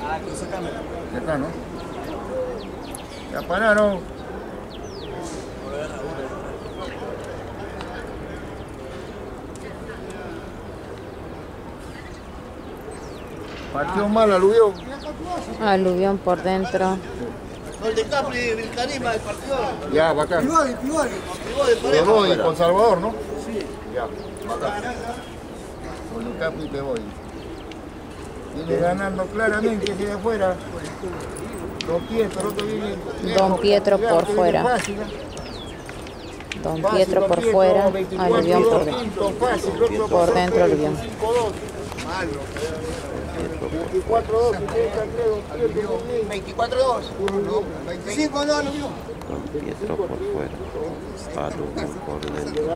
De acá, ¿no? Ya pararon. Partió mal aluvión. Aluvión por dentro. El de Capri, el Canima, el partido. Ya, bacán. Pivoli. Peboy con Salvador, ¿no? Sí. Ya, bacán. Con el Capri y Peboy. Viene ganando claramente desde afuera. Don Pietro, otro viene. Don Pietro por fuera. Don Pietro por fuera, aluvión por dentro. Por dentro aluvión. 24-2, 24-2. 25 no, Don Pietro por fuera, aluvión por dentro.